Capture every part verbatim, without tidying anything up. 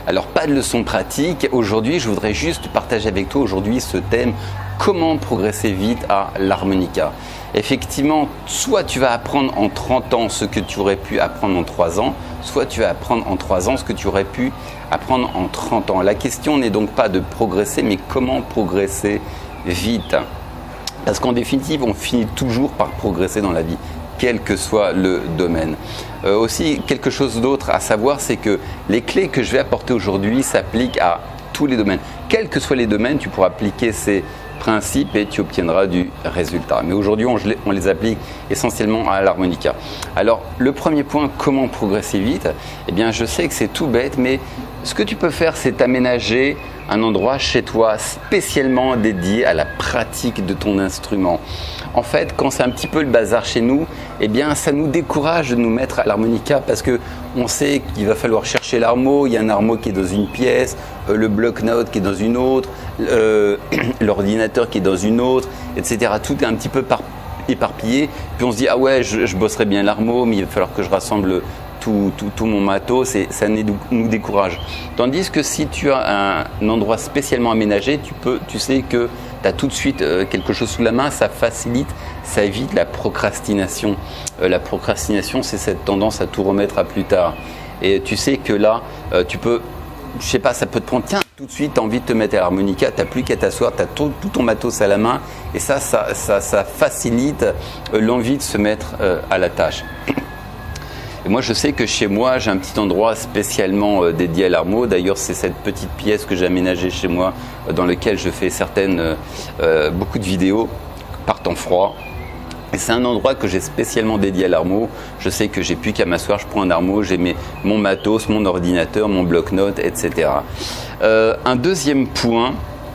Alors pas de leçon pratique, aujourd'hui je voudrais juste partager avec toi aujourd'hui ce thème, comment progresser vite à l'harmonica. Effectivement, soit tu vas apprendre en trente ans ce que tu aurais pu apprendre en trois ans, soit tu vas apprendre en trois ans ce que tu aurais pu apprendre en trente ans. La question n'est donc pas de progresser, mais comment progresser vite. Parce qu'en définitive, on finit toujours par progresser dans la vie, quel que soit le domaine. Euh, aussi, quelque chose d'autre à savoir, c'est que les clés que je vais apporter aujourd'hui s'appliquent à tous les domaines. Quels que soient les domaines, tu pourras appliquer ces principes et tu obtiendras du résultat. Mais aujourd'hui, on, on les applique essentiellement à l'harmonica. Alors, le premier point, comment progresser vite? Eh bien, je sais que c'est tout bête, mais ce que tu peux faire, c'est aménager un endroit chez toi spécialement dédié à la pratique de ton instrument. En fait, quand c'est un petit peu le bazar chez nous, eh bien, ça nous décourage de nous mettre à l'harmonica parce que on sait qu'il va falloir chercher l'armo. Il y a un armo qui est dans une pièce, euh, le bloc-notes qui est dans une autre, euh, l'ordinateur qui est dans une autre, et cetera. Tout est un petit peu par éparpillé. Puis on se dit ah ouais, je, je bosserai bien l'armo, mais il va falloir que je rassemble Tout, tout, tout mon matos et ça nous décourage. Tandis que si tu as un endroit spécialement aménagé, tu, peux, tu sais que tu as tout de suite euh, quelque chose sous la main, ça facilite, ça évite la procrastination. Euh, la procrastination, c'est cette tendance à tout remettre à plus tard. Et tu sais que là, euh, tu peux, je sais pas, ça peut te prendre, tiens, tout de suite, tu as envie de te mettre à l'harmonica, tu n'as plus qu'à t'asseoir, tu as tout, tout ton matos à la main et ça, ça, ça, ça facilite euh, l'envie de se mettre euh, à la tâche. Et moi, je sais que chez moi, j'ai un petit endroit spécialement euh, dédié à l'armo. D'ailleurs, c'est cette petite pièce que j'ai aménagée chez moi, euh, dans laquelle je fais certaines, euh, euh, beaucoup de vidéos par temps froid. Et c'est un endroit que j'ai spécialement dédié à l'armo. Je sais que j'ai plus qu'à m'asseoir, je prends un armo, j'ai mes, mon matos, mon ordinateur, mon bloc-notes, et cetera. Euh, un deuxième point.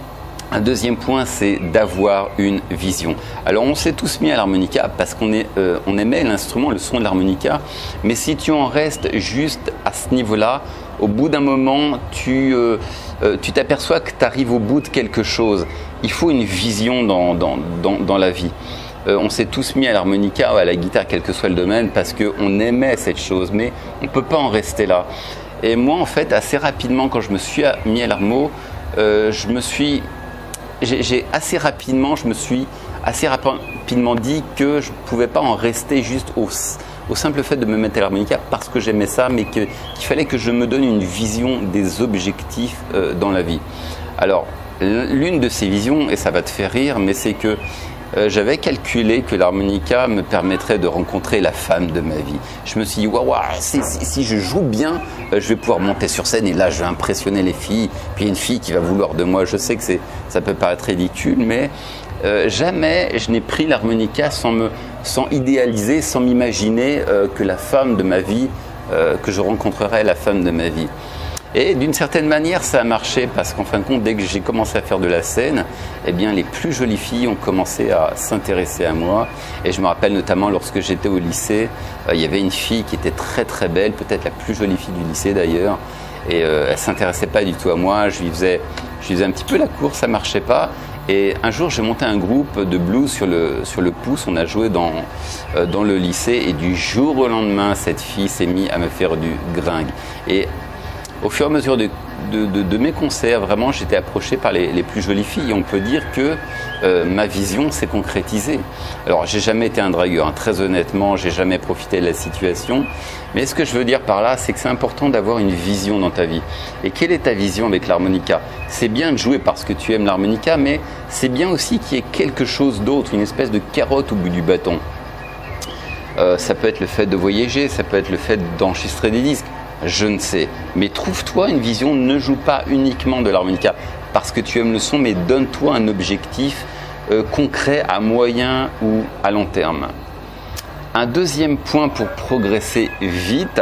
Un deuxième point, c'est d'avoir une vision. Alors, on s'est tous mis à l'harmonica parce qu'on est, euh, on aimait l'instrument, le son de l'harmonica. Mais si tu en restes juste à ce niveau-là, au bout d'un moment, tu euh, euh, tu t'aperçois que tu arrives au bout de quelque chose. Il faut une vision dans, dans, dans, dans la vie. Euh, on s'est tous mis à l'harmonica ou à la guitare, quel que soit le domaine, parce qu'on aimait cette chose, mais on ne peut pas en rester là. Et moi, en fait, assez rapidement, quand je me suis mis à l'harmo, euh, je me suis... J'ai assez rapidement, je me suis assez rapidement dit que je ne pouvais pas en rester juste au, au simple fait de me mettre à l'harmonica parce que j'aimais ça, mais qu'il qu'il fallait que je me donne une vision des objectifs euh, dans la vie. Alors, l'une de ces visions, et ça va te faire rire, mais c'est que euh, j'avais calculé que l'harmonica me permettrait de rencontrer la femme de ma vie. Je me suis dit, waouh, si, si, si je joue bien, euh, je vais pouvoir monter sur scène et là, je vais impressionner les filles. Puis il y a une fille qui va vouloir de moi. Je sais que c'est, ça peut paraître ridicule, mais euh, jamais je n'ai pris l'harmonica sans, me, sans idéaliser, sans m'imaginer euh, que la femme de ma vie, euh, que je rencontrerais la femme de ma vie. Et d'une certaine manière, ça a marché parce qu'en fin de compte, dès que j'ai commencé à faire de la scène, eh bien, les plus jolies filles ont commencé à s'intéresser à moi. Et je me rappelle notamment lorsque j'étais au lycée, euh, il y avait une fille qui était très très belle, peut-être la plus jolie fille du lycée d'ailleurs. Et euh, elle s'intéressait pas du tout à moi. Je lui faisais, je lui faisais un petit peu la course, ça marchait pas. Et un jour, j'ai monté un groupe de blues sur le, sur le pouce. On a joué dans, euh, dans le lycée. Et du jour au lendemain, cette fille s'est mise à me faire du gringue. Et au fur et à mesure de, de, de, de mes concerts, vraiment, j'étais approché par les, les plus jolies filles. Et on peut dire que euh, ma vision s'est concrétisée. Alors, j'ai jamais été un dragueur, hein. Très honnêtement, j'ai jamais profité de la situation. Mais ce que je veux dire par là, c'est que c'est important d'avoir une vision dans ta vie. Et quelle est ta vision avec l'harmonica? C'est bien de jouer parce que tu aimes l'harmonica, mais c'est bien aussi qu'il y ait quelque chose d'autre, une espèce de carotte au bout du bâton. Euh, ça peut être le fait de voyager, ça peut être le fait d'enregistrer des disques. Je ne sais, mais trouve-toi une vision, ne joue pas uniquement de l'harmonica parce que tu aimes le son, mais donne-toi un objectif euh, concret à moyen ou à long terme. Un deuxième point pour progresser vite,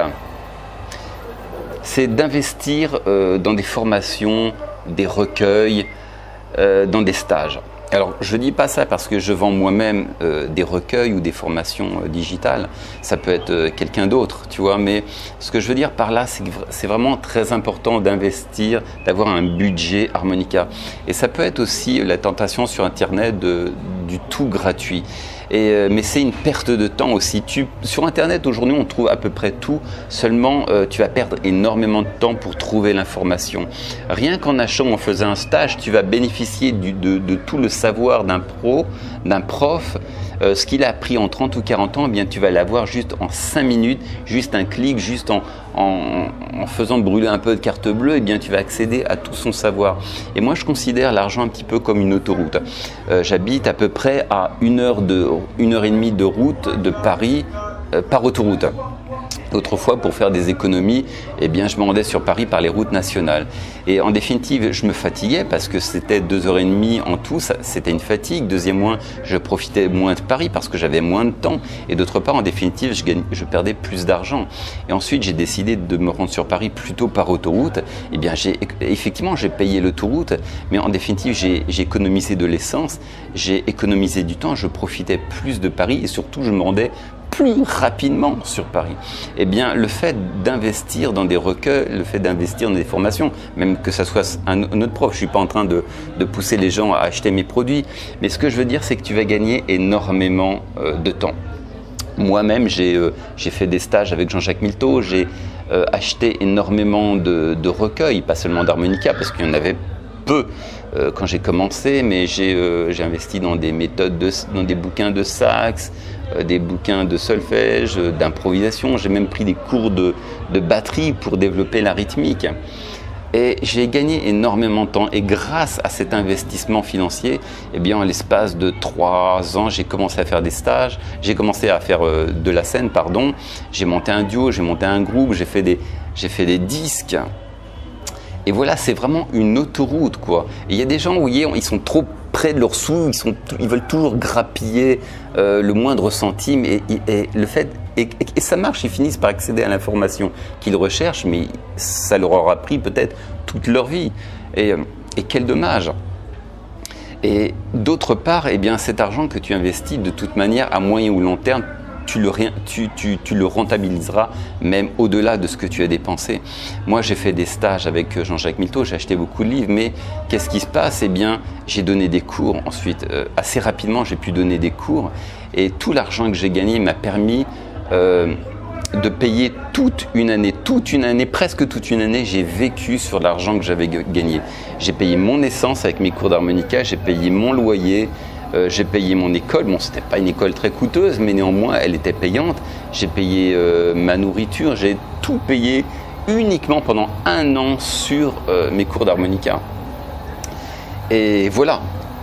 c'est d'investir euh, dans des formations, des recueils, euh, dans des stages. Alors, je ne dis pas ça parce que je vends moi-même euh, des recueils ou des formations euh, digitales. Ça peut être euh, quelqu'un d'autre, tu vois. Mais ce que je veux dire par là, c'est que c'est vraiment très important d'investir, d'avoir un budget harmonica. Et ça peut être aussi la tentation sur Internet de, du tout gratuit. Et, euh, mais c'est une perte de temps aussi. Tu, sur Internet, aujourd'hui, on trouve à peu près tout. Seulement, euh, tu vas perdre énormément de temps pour trouver l'information. Rien qu'en achetant, en faisant un stage, tu vas bénéficier du, de, de tout le savoir d'un pro, d'un prof. Euh, ce qu'il a appris en trente ou quarante ans, eh bien, tu vas l'avoir juste en cinq minutes, juste un clic, juste en, en, en faisant brûler un peu de carte bleue, eh bien, tu vas accéder à tout son savoir. Et moi, je considère l'argent un petit peu comme une autoroute. Euh, j'habite à peu près à une heure, de, une heure et demie de route de Paris euh, par autoroute. Autrefois, pour faire des économies, eh bien, je me rendais sur Paris par les routes nationales. Et en définitive, je me fatiguais parce que c'était deux heures et demie en tout, c'était une fatigue. Deuxièmement, je profitais moins de Paris parce que j'avais moins de temps. Et d'autre part, en définitive, je, gagne, je perdais plus d'argent. Et ensuite, j'ai décidé de me rendre sur Paris plutôt par autoroute. Eh bien, j'ai, effectivement, j'ai payé l'autoroute, mais en définitive, j'ai, j'ai économisé de l'essence, j'ai économisé du temps, je profitais plus de Paris et surtout, je me rendais plus rapidement sur Paris. Eh bien, le fait d'investir dans des recueils, le fait d'investir dans des formations, même que ce soit un, un autre prof, je ne suis pas en train de, de pousser les gens à acheter mes produits, mais ce que je veux dire, c'est que tu vas gagner énormément euh, de temps. Moi-même, j'ai euh, j'ai fait des stages avec Jean-Jacques Milteau, j'ai euh, acheté énormément de, de recueils, pas seulement d'harmonica, parce qu'il y en avait peu euh, quand j'ai commencé, mais j'ai euh, j'ai investi dans des méthodes, de, dans des bouquins de sax, euh, des bouquins de solfège, euh, d'improvisation. J'ai même pris des cours de, de batterie pour développer la rythmique. Et j'ai gagné énormément de temps. Et grâce à cet investissement financier, eh bien, en l'espace de trois ans, j'ai commencé à faire des stages. J'ai commencé à faire euh, de la scène, pardon. J'ai monté un duo, j'ai monté un groupe, j'ai fait des, j'ai fait des disques. Et voilà, c'est vraiment une autoroute, quoi. Et il y a des gens, vous voyez, ils sont trop près de leurs sous, ils, sont, ils veulent toujours grappiller euh, le moindre centime. Et, et, et le fait, et, et ça marche, ils finissent par accéder à l'information qu'ils recherchent, mais ça leur aura pris peut-être toute leur vie. Et, et quel dommage. Et d'autre part, eh bien, cet argent que tu investis, de toute manière, à moyen ou long terme, Tu le, tu, tu, tu le rentabiliseras même au-delà de ce que tu as dépensé. Moi, j'ai fait des stages avec Jean-Jacques Milteau, j'ai acheté beaucoup de livres, mais qu'est-ce qui se passe? Eh bien, j'ai donné des cours. Ensuite, euh, assez rapidement, j'ai pu donner des cours. Et tout l'argent que j'ai gagné m'a permis euh, de payer toute une année, toute une année, presque toute une année, j'ai vécu sur l'argent que j'avais gagné. J'ai payé mon essence avec mes cours d'harmonica, j'ai payé mon loyer, Euh, j'ai payé mon école. Bon, c'était pas une école très coûteuse, mais néanmoins, elle était payante. J'ai payé euh, ma nourriture, j'ai tout payé uniquement pendant un an sur euh, mes cours d'harmonica. Et voilà.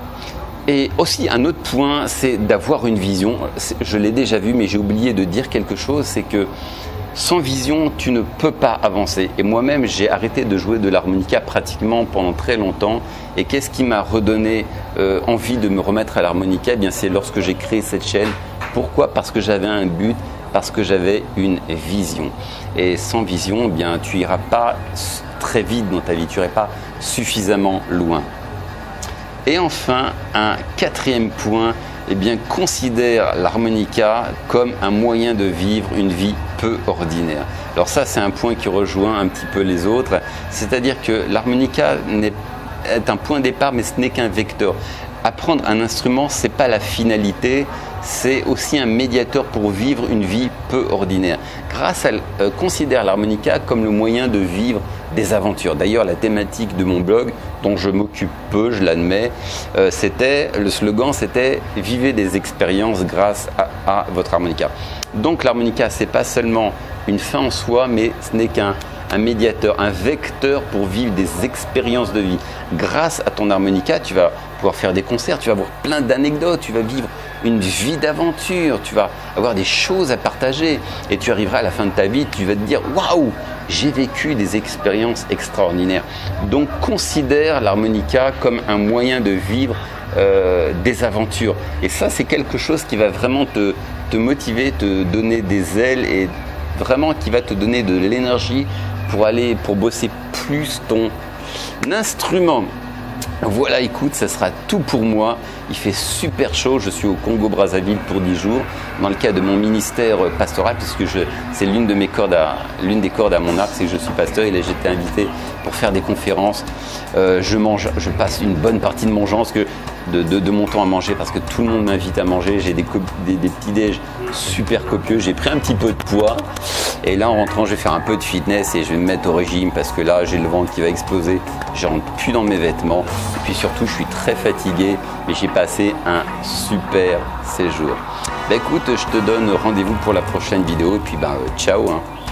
Et aussi, un autre point, c'est d'avoir une vision. Je l'ai déjà vu, mais j'ai oublié de dire quelque chose, c'est que sans vision, tu ne peux pas avancer. Et moi-même, j'ai arrêté de jouer de l'harmonica pratiquement pendant très longtemps. Et qu'est-ce qui m'a redonné euh, envie de me remettre à l'harmonica? Eh bien, c'est lorsque j'ai créé cette chaîne. Pourquoi? Parce que j'avais un but, parce que j'avais une vision. Et sans vision, eh bien, tu iras pas très vite dans ta vie, tu iras pas suffisamment loin. Et enfin, un quatrième point, eh bien, considère l'harmonica comme un moyen de vivre une vie peu ordinaire. Alors ça, c'est un point qui rejoint un petit peu les autres, c'est-à-dire que l'harmonica n'est, est un point de départ, mais ce n'est qu'un vecteur. Apprendre un instrument, ce n'est pas la finalité, c'est aussi un médiateur pour vivre une vie peu ordinaire. Grâce à, euh, considère l'harmonica comme le moyen de vivre des aventures. D'ailleurs, la thématique de mon blog, dont je m'occupe peu, je l'admets, euh, c'était, le slogan, c'était « Vivez des expériences grâce à, à votre harmonica ». Donc l'harmonica, ce n'est pas seulement une fin en soi, mais ce n'est qu'un un médiateur, un vecteur pour vivre des expériences de vie. Grâce à ton harmonica, tu vas pouvoir faire des concerts, tu vas avoir plein d'anecdotes, tu vas vivre une vie d'aventure, tu vas avoir des choses à partager et tu arriveras à la fin de ta vie, tu vas te dire « Waouh, j'ai vécu des expériences extraordinaires ». Donc considère l'harmonica comme un moyen de vivre euh, des aventures. Et ça, c'est quelque chose qui va vraiment te, te motiver, te donner des ailes et vraiment qui va te donner de l'énergie pour aller, pour bosser plus ton instrument. Voilà, écoute, ça sera tout pour moi. Il fait super chaud, je suis au Congo-Brazzaville pour dix jours, dans le cadre de mon ministère pastoral, puisque je, c'est l'une de mes cordes à, l'une des cordes à mon arc, c'est que je suis pasteur, et là j'ai été invité pour faire des conférences. Euh, je mange, je passe une bonne partie de mon temps, parce que de, de, de mon temps à manger parce que tout le monde m'invite à manger. J'ai des, des, des petits déj super copieux. J'ai pris un petit peu de poids et là en rentrant je vais faire un peu de fitness et je vais me mettre au régime parce que là j'ai le ventre qui va exploser. Je rentre plus dans mes vêtements et puis surtout je suis très fatigué mais j'ai passé un super séjour. Bah écoute, je te donne rendez-vous pour la prochaine vidéo et puis bah ciao hein.